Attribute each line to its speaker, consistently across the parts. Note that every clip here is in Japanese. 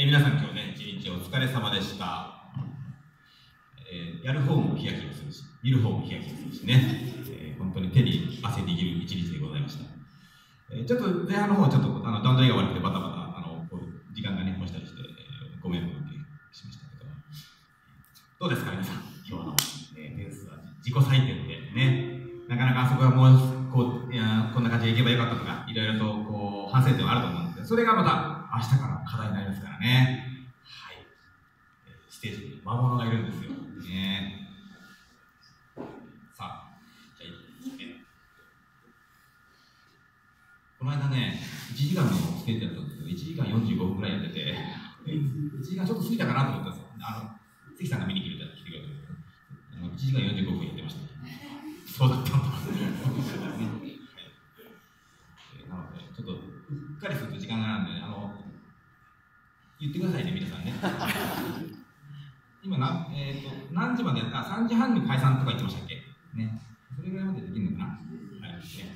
Speaker 1: 皆さん今日ね、一日お疲れ様でした。やる方もヒヤヒヤするし、見る方もヒヤヒヤするしね、本当に手に汗握る一日でございました。ちょっと前半の方はちょっと段取りが悪くてバタバタこう時間がね、もしたりして、ご迷惑をおかけしましたけど、どうですか皆さん、今日の、点数は自己採点でね、なかなかあそこはもうこんな感じでいけばよかったとか、いろいろとこう反省点はあると思うんですけど、それがまた明日からの課題になりますからね。はい。ステージに魔物がいるんですよ。ね。さあ、じゃあ、この間ね、1時間のステージだったんですけど、1時間45分ぐらいやってて、1時間ちょっと過ぎたかなと思ったんですよ。関さんが見に来てくれたんですけど、1時間45分やってました。そうだったんだ。なので、ちょっとうっかりすると時間がなんで、言ってくださいね、皆さんね。今何時までやったら3時半に解散とか言ってましたっけね。それぐらいまでできるのかな。はい。ね、ち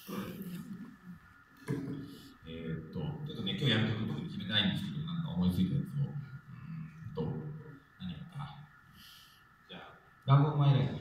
Speaker 1: ょっとね、今日やること僕決めてないんですけど、なんか思いついたやつを、何やったかな。じゃあ、ラブオブマイライフ。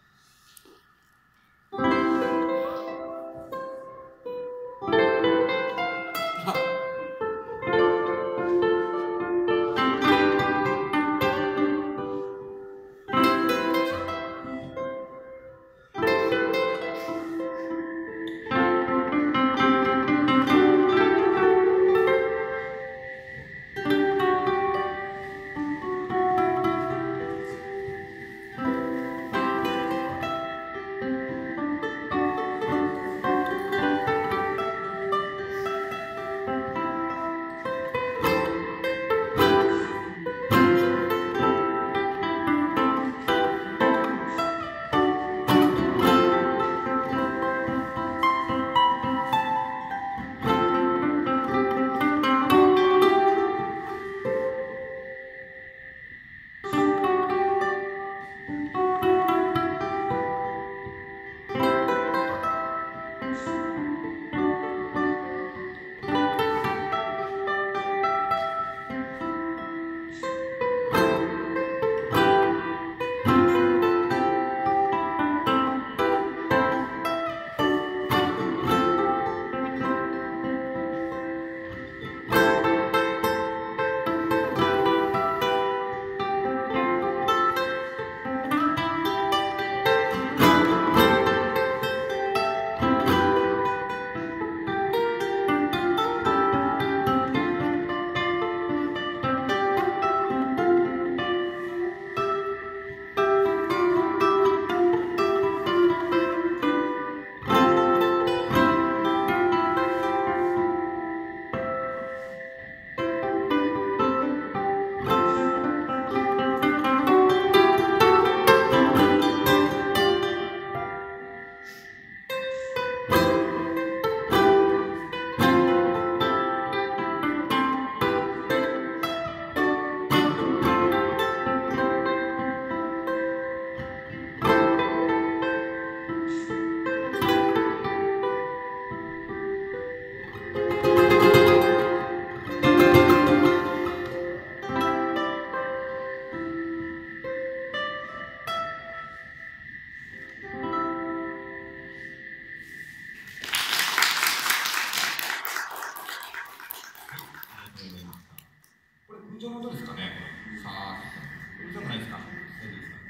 Speaker 1: ちょうどですかね。さあ、うるさくないですか。大丈夫ですか。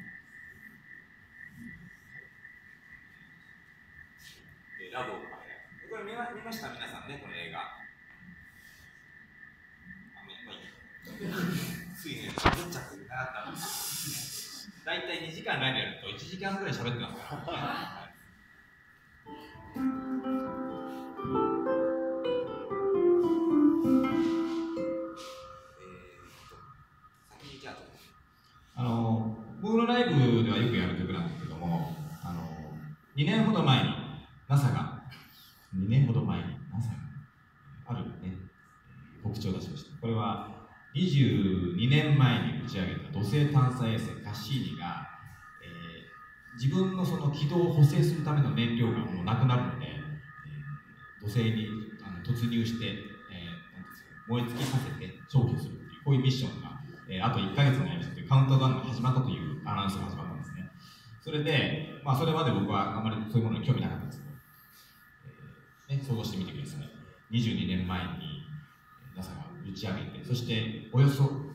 Speaker 1: ラブをこれ見ました皆さんね、この映画。ついね、喋っちゃってなかった。大体2時間ライブやると1時間ぐらい喋ってますから。僕のライブではよくやる曲なんですけども、2年ほど前に NASA があるね、告知を出しました。これは22年前に打ち上げた土星探査衛星カッシーニが、自分のその軌道を補正するための燃料がもうなくなるので、土星に突入して、 燃え尽きさせて消去するっていう、こういうミッションが、あと1ヶ月になりましたというカウントダウンが始まったというアナウンスが始まったんですね。それで、それまで僕はあまりそういうものに興味なかったんですけど、想像してみてください。22年前に NASA が打ち上げて、そしておよそ